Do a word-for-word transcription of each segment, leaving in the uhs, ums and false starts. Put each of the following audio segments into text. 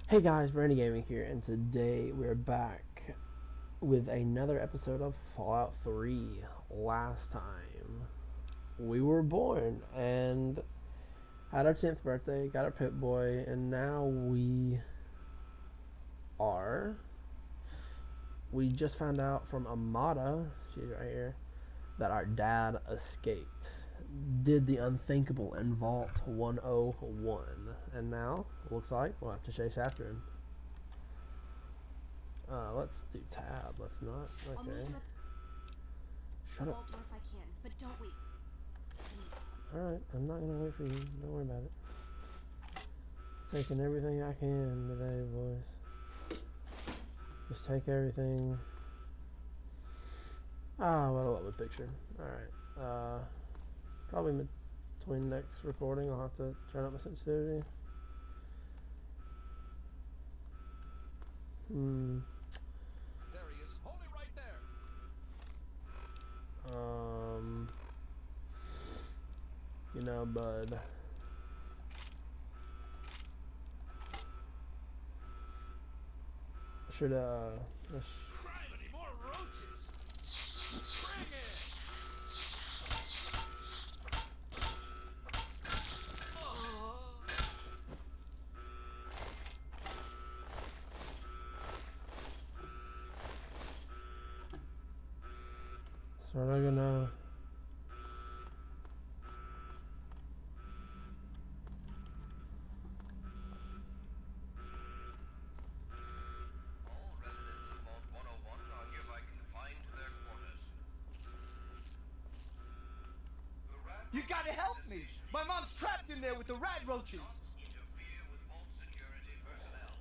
Hey guys, Brandy Gaming here, and today we're back with another episode of Fallout three. Last time, we were born and had our tenth birthday, got our Pip-Boy, and now we are... We just found out from Amada, she's right here, that our dad escaped. Did the unthinkable in Vault one oh one, and now looks like we'll have to chase after him. Uh, let's do tab. Let's not. Okay. Shut up. If I can, but don't wait. All right, I'm not gonna wait for you. Don't worry about it. Taking everything I can today, boys. Just take everything. Ah, what a lovely picture. All right. Uh. Probably between next recording, I'll have to turn up my sensitivity. Hmm. There he is. Hold it right there. Um. You know, bud. Should uh. Criminy, more roaches. Bring it. So are they gonna? All residents of Vault one oh one are hereby confined to their quarters. The rat You gotta help me! My mom's trapped in there with the rat roaches! interfere with Vault security personnel.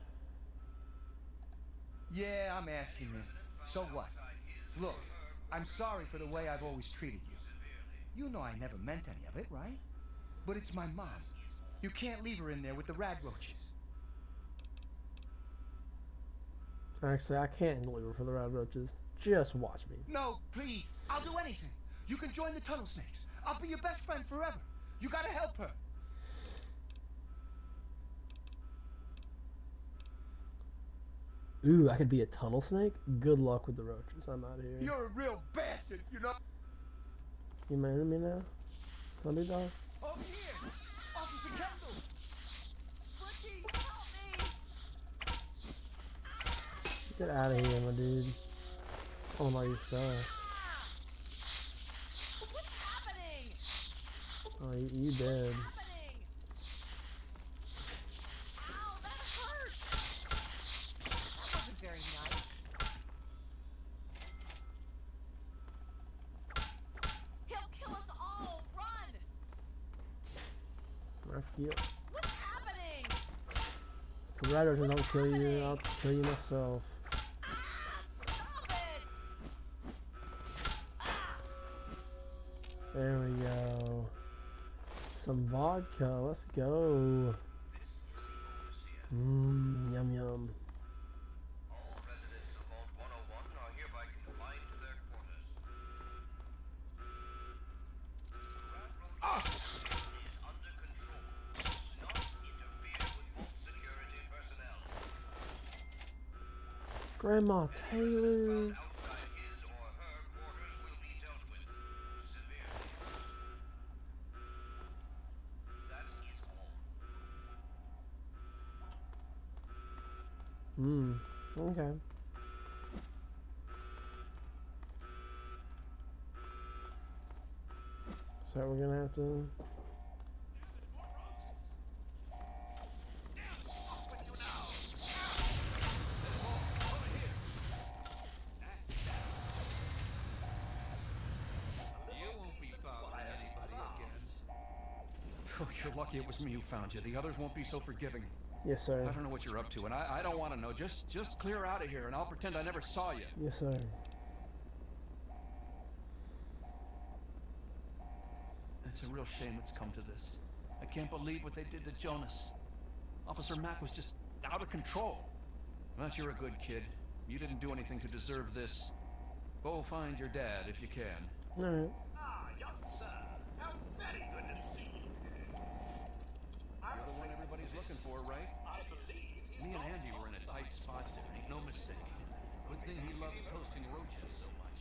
Yeah, I'm asking it. So what? Look, I'm sorry for the way I've always treated you. You know I never meant any of it, right? But it's my mom. You can't leave her in there with the rat roaches. Actually, I can't leave her for the red roaches. Just watch me. No, please. I'll do anything. You can join the Tunnel Snakes. I'll be your best friend forever. You gotta help her. Ooh, I could be a tunnel snake. Good luck with the roaches. I'm out of here. You're a real bastard, you know? You marrying me now? Thunder dog? Over here! Officer Kendall! Flicky, help me! Get out of here, my dude. Oh my stuff. What's happening? Oh, you, you dead. What's happening? Ow, that hurt! That wasn't very nice. He'll kill us all! Run! I feel. What's happening? The red roaches don't kill you. I'll kill you myself. Ah, stop it! Ah! There we go. Some vodka. Let's go. Mmm, yum yum. All residents of Vault one oh one are hereby confined to their quarters. The rat roach is under control. Do not interfere with Vault security personnel. Grandma Taylor. Found outside his or her quarters will be dealt with severely. That is all. Hmm. Okay. So we're gonna have to. You won't be bothering anybody again. Oh, you're lucky it was me who found you. The others won't be so forgiving. Yes, I sir. don't know what you're up to, and I, I don't want to know. Just just clear out of here, and I'll pretend I never saw you. Yes, sir. It's a real shame it's come to this. I can't believe what they did to Jonas. Officer Mack was just out of control. But you're a good kid. You didn't do anything to deserve this. Go find your dad if you can. All right. Ah, young sir. How very good to see you. You're the one everybody's looking for, right? I believe Me and right spot there, ain't no mistake. Good thing he loves toasting roaches so much.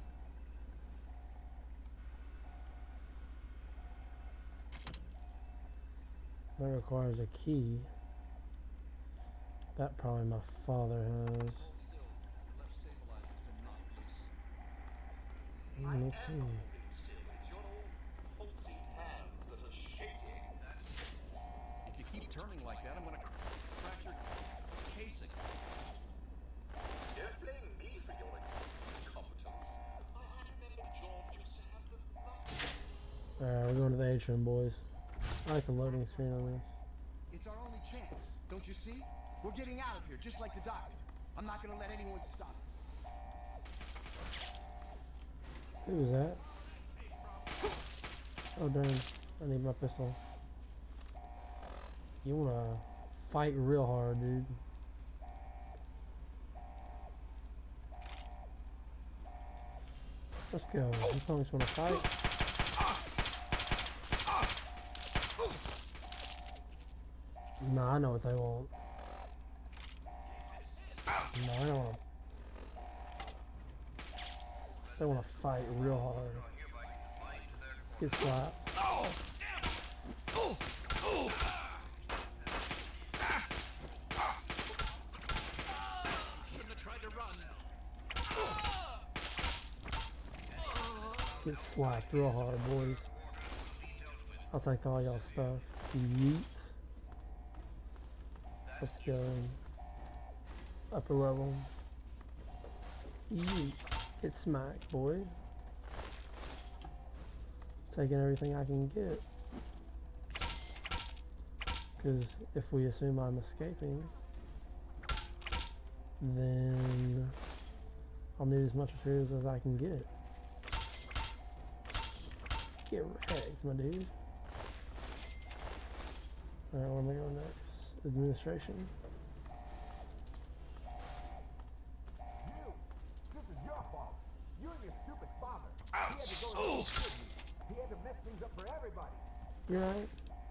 That requires a key. That probably my father has. Hold still. Left stabilizers to knock loose. Mm, Let's see. Your old pulsy hands that are shaking. If you keep turning like that, I'm gonna cr- crack your casing. Don't blame me for your incompetence. I remember George used to have the luck. Alright, we're going to the atrium, boys. I like the loading screen on this. It's our only chance. Don't you see? We're getting out of here, just like the doctor. I'm not gonna let anyone stop us. Who was that? Oh, darn. I need my pistol. You wanna fight real hard, dude. Let's go. You punks wanna fight? Nah, I know what they want. No, I don't wanna. They wanna fight real hard. Get slapped. Shouldn't have tried to run. Get slapped real hard, boys. I'll take all y'all stuff. Yeet. Let's go. Upper level. Yeet. Get smacked, boy. Taking everything I can get. Because if we assume I'm escaping, then I'll need as much materials as I can get. Get wrecked, my dude. Alright, where am I going next? Administration. You! This is your fault. You and your stupid father. He had to go to the city. He had to mess things up for everybody. You're right.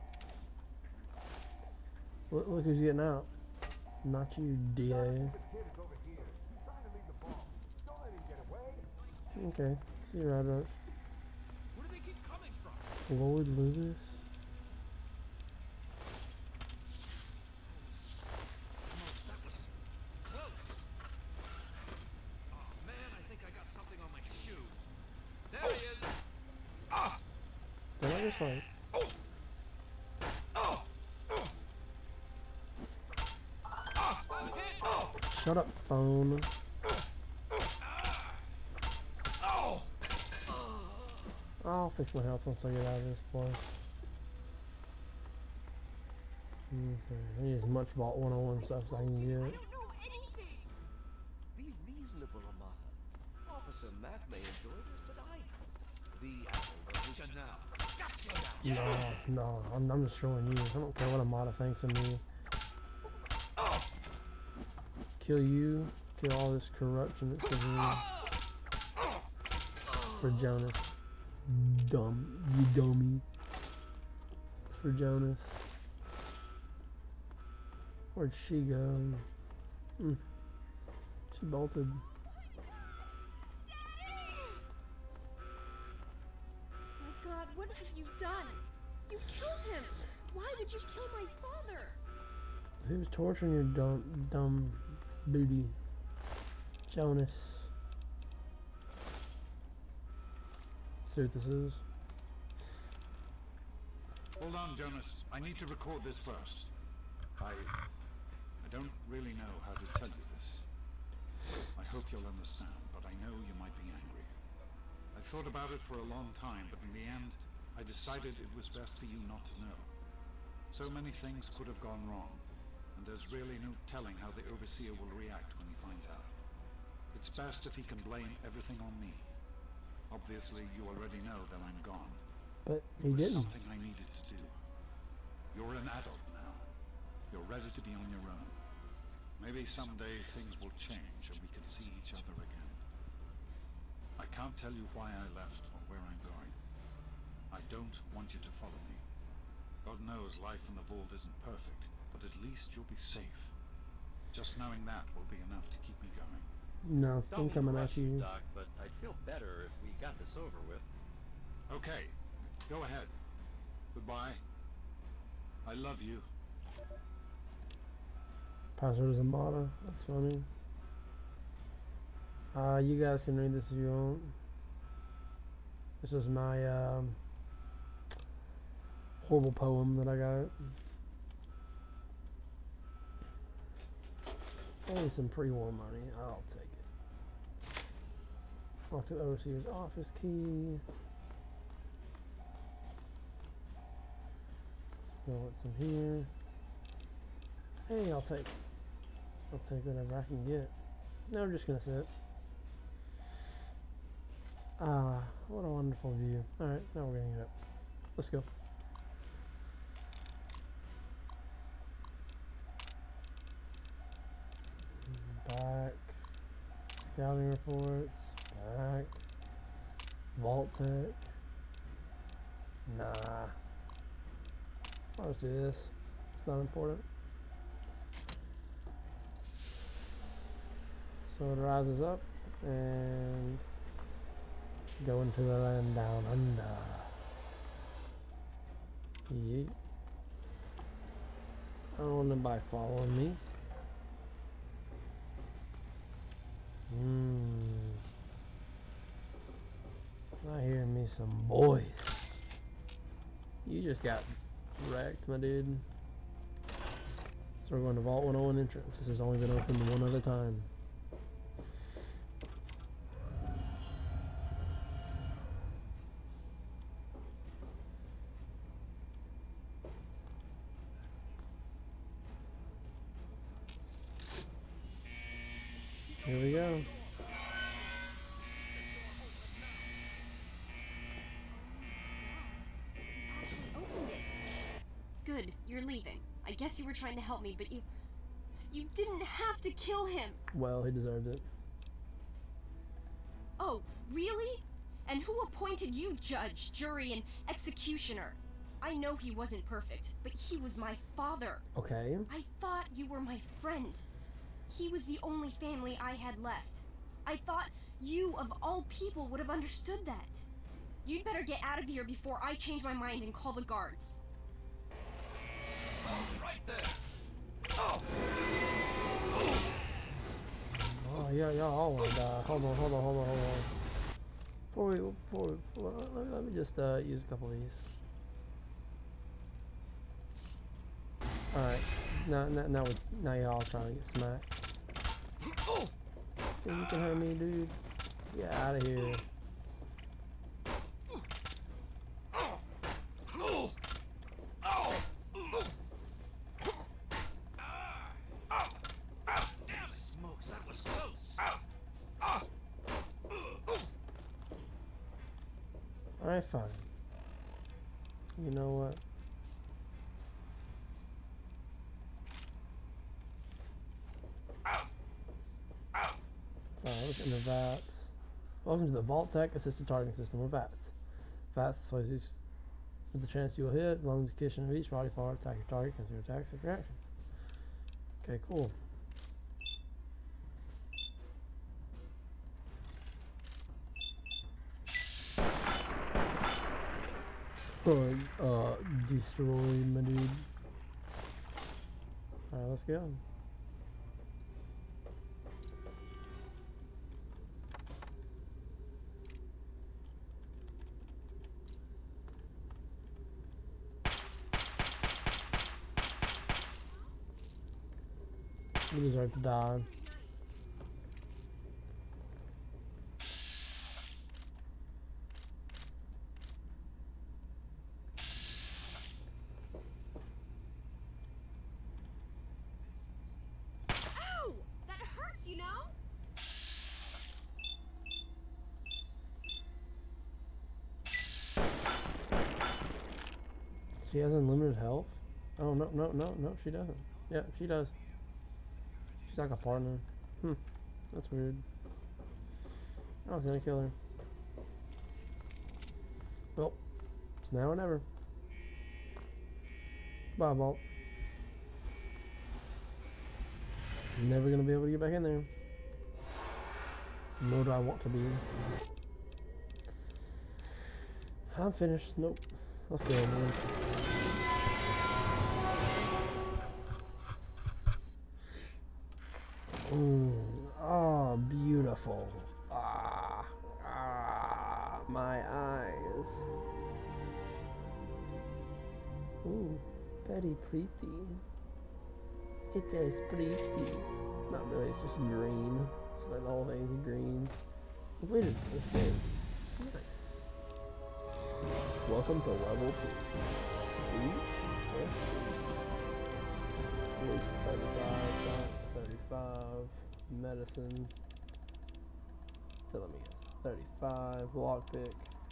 Look, look who's getting out. Not you, D A. The kid is over here. He's trying to leave the ball. Don't let him get away. Okay. See you right, Roach. Where do they keep coming from? Lord Lewis. That was close. Oh man, I think I got something on my shoe. There he is. Ah! Did I just like... I'm hit. Shut up, phone. I'll fix my health once I get out of this place. Okay. I need as much Vault one oh one stuff as I can get. I don't know anything. Be reasonable, Amata. Officer Mack may enjoy this, but I... The apple Gotcha now. No, no, I'm, I'm just showing you. I don't care what Amata thinks of me. Kill you, kill all this corruption that's in here. For Jonas. Dumb, you dummy. For Jonas. Where'd she go? Mm. She bolted. My God, what have you done? You killed him. Why would you kill my father? He was torturing your dumb, dumb booty. Jonas. See what this is? Hold on, Jonas. I need to record this first. I... I don't really know how to tell you this. I hope you'll understand, but I know you might be angry. I thought about it for a long time, but in the end, I decided it was best for you not to know. So many things could have gone wrong, and there's really no telling how the Overseer will react when he finds out. It's best if he can blame everything on me. Obviously, you already know that I'm gone. But he It was didn't. something I needed to do. You're an adult now. You're ready to be on your own. Maybe someday things will change and we can see each other again. I can't tell you why I left or where I'm going. I don't want you to follow me. God knows life in the vault isn't perfect, but at least you'll be safe. Just knowing that will be enough to keep me going. No, I'm Don't coming rush at you. Doc, but I'd feel better if we got this over with. Okay, go ahead. Goodbye. I love you. Password is a motto. That's funny. Uh, you guys can read this if you want. This was my um, horrible poem that I got. And some pre-war money. I'll take it. Talk to the overseer's office key. Go with some here. Hey, I'll take. I'll take whatever I can get. No, we're just gonna sit. Ah, what a wonderful view. Alright, now we're gonna get up. Let's go. Back. Scouting reports. Back. Vault Tech. Nah. I'll just do this. It's not important. So it rises up and go into the land down under. Yeet. I don't want nobody following me. Hmm. I hear me some boys. You just got wrecked, my dude. So we're going to Vault one oh one entrance. This has only been opened one other time. Here we go. Opened it. Good, you're leaving. I guess you were trying to help me, but you... You didn't have to kill him! Well, he deserved it. Oh, really? And who appointed you judge, jury, and executioner? I know he wasn't perfect, but he was my father. Okay. I thought you were my friend. He was the only family I had left. I thought you, of all people, would have understood that. You'd better get out of here before I change my mind and call the guards. Oh, right there. Oh. Oh, yeah, yeah, all want to die. Hold on, hold on, hold on, hold on. Before we, before we, before, let, me, let me just uh, use a couple of these. Alright, now, now, now, we, now y'all trying to get smacked. Dude, you can hurt me, dude. Get out of here. Smokes, that was close. Alright, fine. You know what? Fine, look into V A T S. Welcome to the Vault Tech Assisted Targeting System, or V A T S. V A T S displays each with the chance you will hit, long indication of each body part, attack your target, consider attacks and reactions. Okay, cool. Uh, uh, destroy my dude. Alright, let's go. You deserve to die. Ow! That hurts, you know? She has unlimited health? Oh, no, no, no, no, she doesn't. Yeah, she does. She's like a partner. Hmm, that's weird. I was gonna kill her. Well, it's now or never. Bye, Vault. Never gonna be able to get back in there. Nor do I want to be. I'm finished. Nope. Let's go, man. Mm. Oh, beautiful. Ah, ah, my eyes. Ooh, very pretty. It is pretty. Not really, it's just green. So like the whole thing's green. Completed this game. Nice. Welcome to level two. Sweet. Yeah. At least thirty-five shots, thirty-five. Medicine. So let me guess. thirty-five. Lockpick.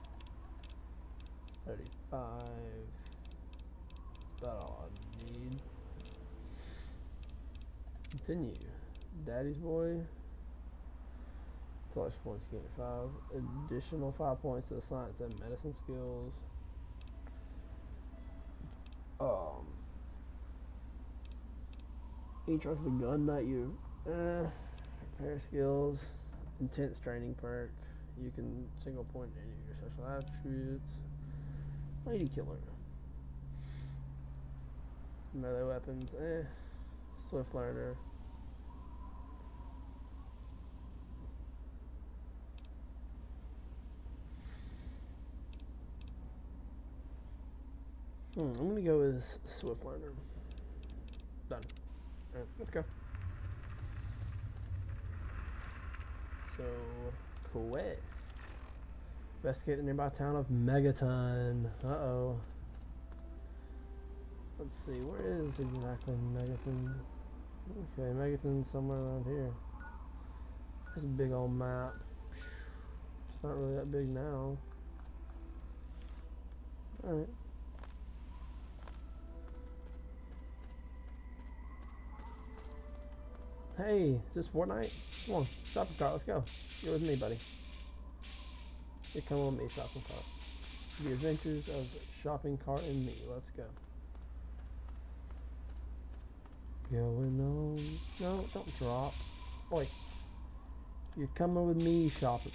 thirty-five. That's about all I need. Continue. Daddy's boy. Intellectual points gain five. Additional five points to the science and medicine skills. Um. Each arc of the gun that you uh, repair skills. Intense training perk. You can single point any of your special attributes. Lady killer. Melee weapons. Eh. Swift learner. Hmm, I'm gonna go with Swift Learner. Done. Alright, let's go. So, quest. Investigate the nearby town of Megaton. Uh-oh. Let's see, where is exactly Megaton? Okay, Megaton's somewhere around here. There's a big old map. It's not really that big now. Alright. Hey, is this Fortnite? Come on, shopping cart, let's go. You're with me, buddy. You come with me, shopping cart. The adventures of shopping cart and me. Let's go. Going on. No, don't drop. Oi. You're coming with me shopping.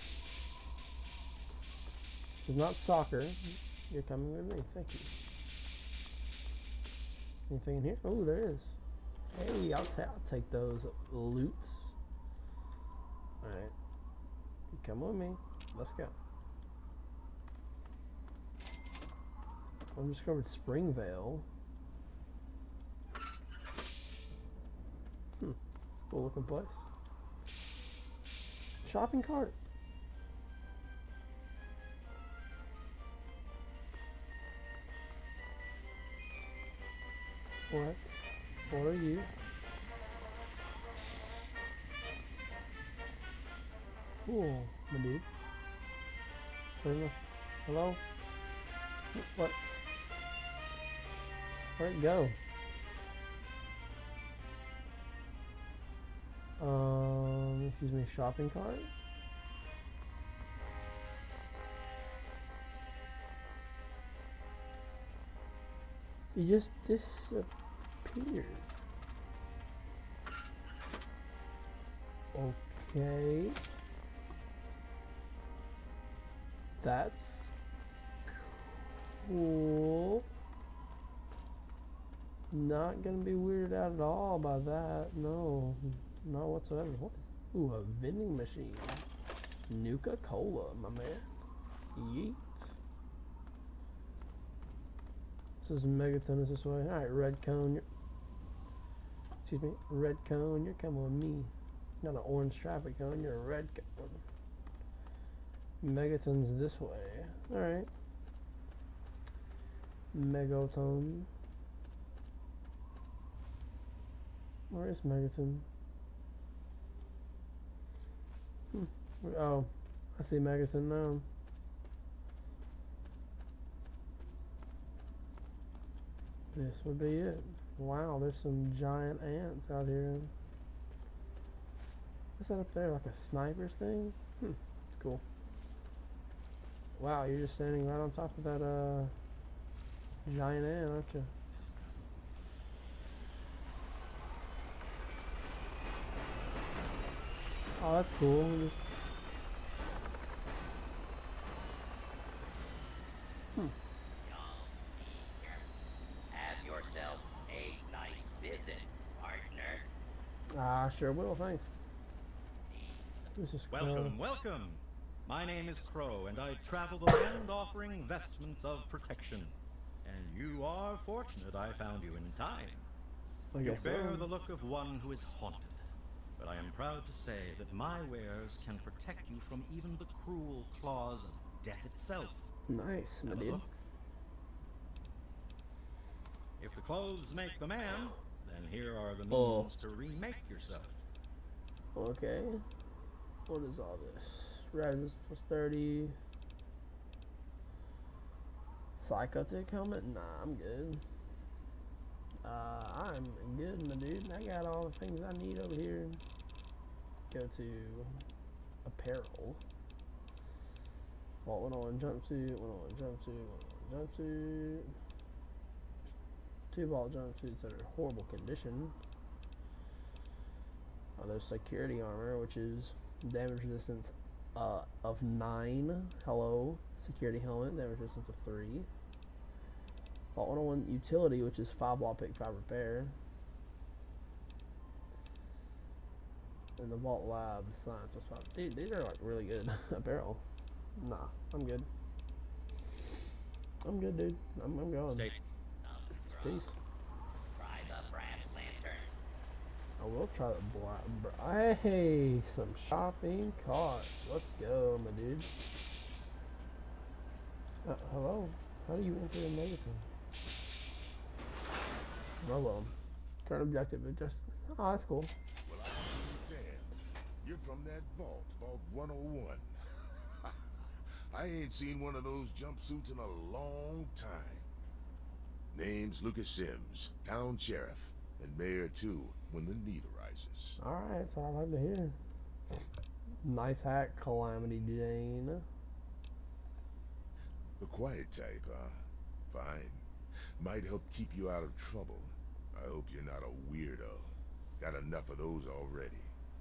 It's not soccer. You're coming with me. Thank you. Anything in here? Oh, there is. Hey, I'll, ta I'll take those loots. Alright. You come with me. Let's go. I discovered Springvale. Hmm. It's a cool looking place. Shopping cart. What? What are you? Cool, my dude. Very much. Hello? What? Where'd it go? Um, excuse me, shopping cart? You just disappeared. Okay. That's cool. Not gonna be weirded out at all by that. No, not whatsoever. What is, ooh, a vending machine. Nuka-Cola, my man. Yeet. This is Megaton, is this way. Alright, red cone. You're, excuse me, red cone, you're coming with me. Not an orange traffic cone, you're a red cone. Megaton's this way. Alright. Megaton. Where is Megaton? Hmm. Oh, I see Megaton now. This would be it. Wow, there's some giant ants out here. What's that up there? Like a sniper's thing? Hmm, it's cool. Wow, you're just standing right on top of that uh giant ant, aren't you? that's cool. Just... Hmm. Have yourself a nice visit, partner. Ah, sure will, thanks. This is Crow. Welcome, welcome. My name is Crow, and I travel the land offering vestments of protection. And you are fortunate I found you in time. I You guess bear so. the look of one who is haunted. But I am proud to say that my wares can protect you from even the cruel claws of death itself. Nice, my Have a dude. look. If the clothes make the man, then here are the means Oh. to remake yourself. Okay. What is all this? Resist plus thirty. Psychotic helmet? Nah, I'm good. Uh, I'm good, my dude. I got all the things I need over here. Go to apparel. Vault one on jumpsuit, one on jumpsuit, one on jumpsuit. Two vault jumpsuits that are horrible condition. Oh, there's security armor, which is damage resistance uh, of nine. Hello. Security helmet, damage resistance of three. Vault one oh one utility, which is five wall pick, five repair. And the Vault Lab science plus five. Dude, these are like really good apparel. Nah, I'm good. I'm good, dude. I'm, I'm going. Stay. Peace. Try the brass lantern. I will try the black. Br hey, some shopping carts. Let's go, my dude. Uh, hello. How do you enter the negative? Oh well. Current objective is just. Oh, that's cool. Well, I understand. You're from that vault, Vault one oh one. I ain't seen one of those jumpsuits in a long time. Name's Lucas Sims, town sheriff, and mayor too, when the need arises. Alright, that's what I like to hear. Nice hat, Calamity Jane. The quiet type, huh? Fine. Might help keep you out of trouble. I hope you're not a weirdo. Got enough of those already.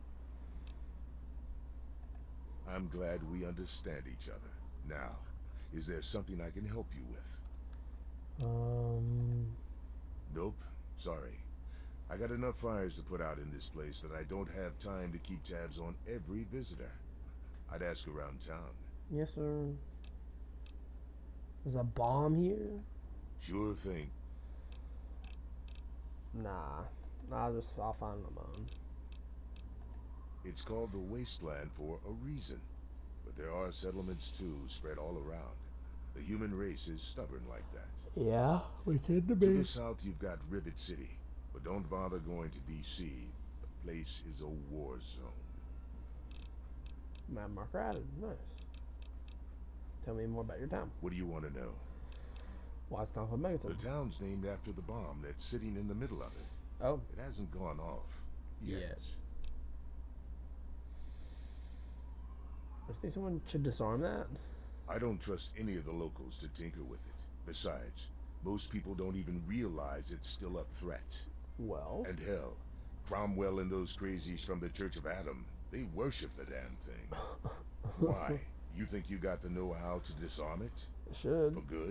I'm glad we understand each other. Now, is there something I can help you with? Um. Nope. Sorry. I got enough fires to put out in this place that I don't have time to keep tabs on every visitor. I'd ask around town. Yes, sir. There's a bomb here? Sure thing. Nah. I'll just, I'll find them on. It's called the Wasteland for a reason. But there are settlements too, spread all around. The human race is stubborn like that. Yeah, we tend to To be. the south, you've got Rivet City. But don't bother going to D C. The place is a war zone. Map marker added. Nice. Tell me more about your town. What do you want to know? Why it's not called Megaton? The town's named after the bomb that's sitting in the middle of it. Oh. It hasn't gone off yet. Yes. I think someone should disarm that. I don't trust any of the locals to tinker with it. Besides, most people don't even realize it's still a threat. Well. And hell, Cromwell and those crazies from the Church of Adam, they worship the damn thing. Why? You think you got the know-how to disarm it? Should. For good?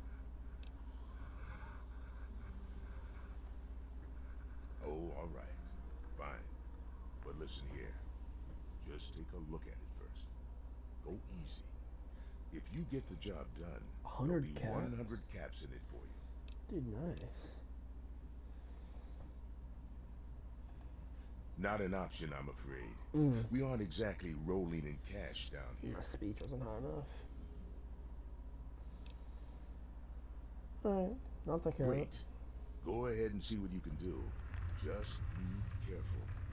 Oh, all right. Fine. But listen here. Just take a look at it first. Go easy. If you get the job done, A hundred there'll be caps? one hundred caps in it for you. Dude, nice. Not an option, I'm afraid. Mm. We aren't exactly rolling in cash down here. My speech wasn't high enough. Alright, I'll take care of it. Great. Go ahead and see what you can do. Just be careful.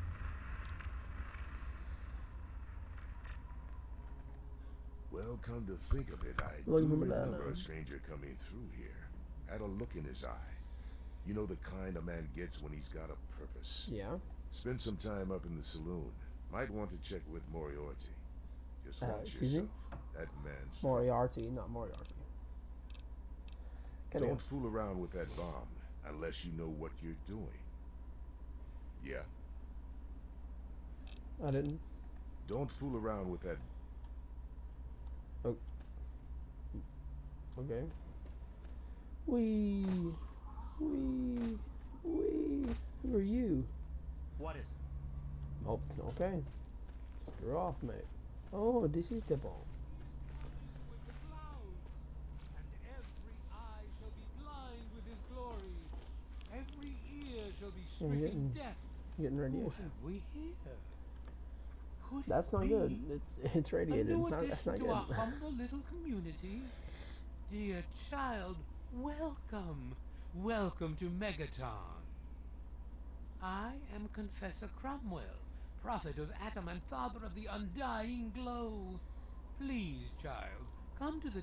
Well, come to think of it, I do Looking for remember banana. a stranger coming through here. Had a look in his eye. You know the kind a man gets when he's got a purpose. Yeah. Spend some time up in the saloon. Might want to check with Moriarty. Just Uh, watch excuse me? yourself. That man's... Moriarty, not Moriarty. Can I Don't go? fool around with that bomb unless you know what you're doing. Yeah? I didn't. Don't fool around with that. Oh. Okay. Wee. Wee. Wee. Who are you? What is it? Oh, okay. Screw off, mate. Oh, this is the bomb. And every eye shall be blind with his glory. Every ear shall be I'm stricken getting, deaf. getting Who radiation. have we here? Could That's it not be good. It's it's radiated. A new It's not, that's addition not to good. our humble little community. Dear child, welcome. Welcome to Megaton. I am Confessor Cromwell, prophet of Atom and father of the undying glow. Please, child, come to the...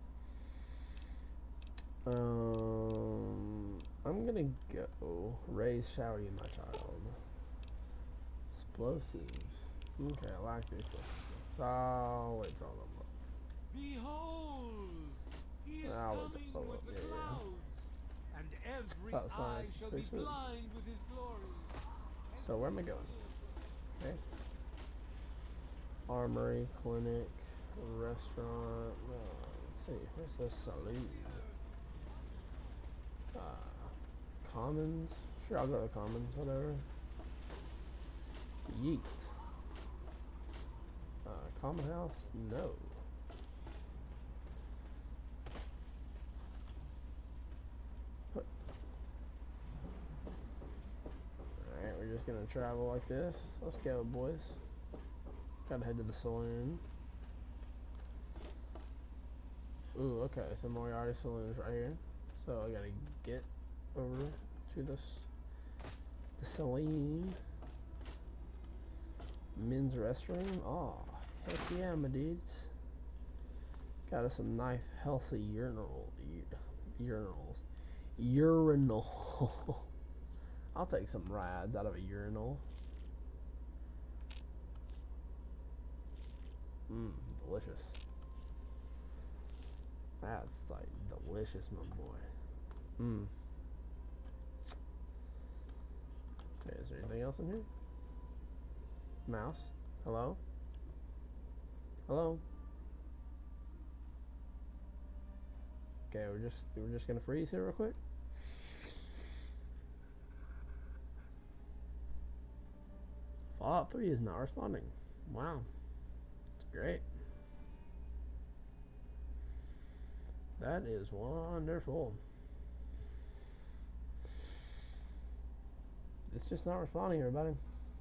Um, I'm gonna go raise shower you, my child. Explosive. Okay, I like this. So I'll wait till I'm up. Behold, he is I'll wait coming till I'm with up. the Yeah, yeah. clouds, and every That sounds eye shall be pretty sweet. blind with his glory. So where am I going? Okay. Armory, clinic, restaurant. Uh, let's see. Where's the saloon? Uh, commons. Sure, I'll go to the commons. Whatever. Yeet. Uh, common house? No. What? Alright, we're just gonna travel like this. Let's go, boys. Gotta head to the saloon. Ooh, okay, so Moriarty Saloon's right here. So I gotta get over to this the saloon. Men's restroom. Oh, heck yeah, my dudes. Got us some nice, healthy urinal, urinals. Urinal. I'll take some rides out of a urinal. Mmm, delicious. That's like delicious, my boy. Mmm. Okay, is there anything else in here? Mouse? Hello? Hello? Okay, we're just we're just gonna freeze here real quick. Fallout three is not responding. Wow. It's great. That is wonderful. It's just not responding, everybody.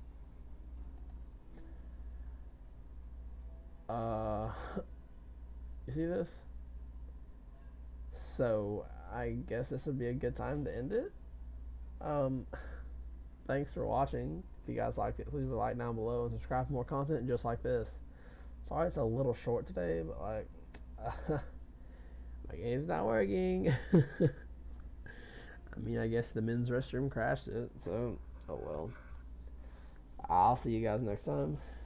Uh, you see this? So, I guess this would be a good time to end it. Um, thanks for watching. If you guys liked it, please leave a like down below and subscribe for more content just like this. Sorry it's a little short today, but like, uh, my game's not working. I mean, I guess the men's restroom crashed it, so, oh well. I'll see you guys next time.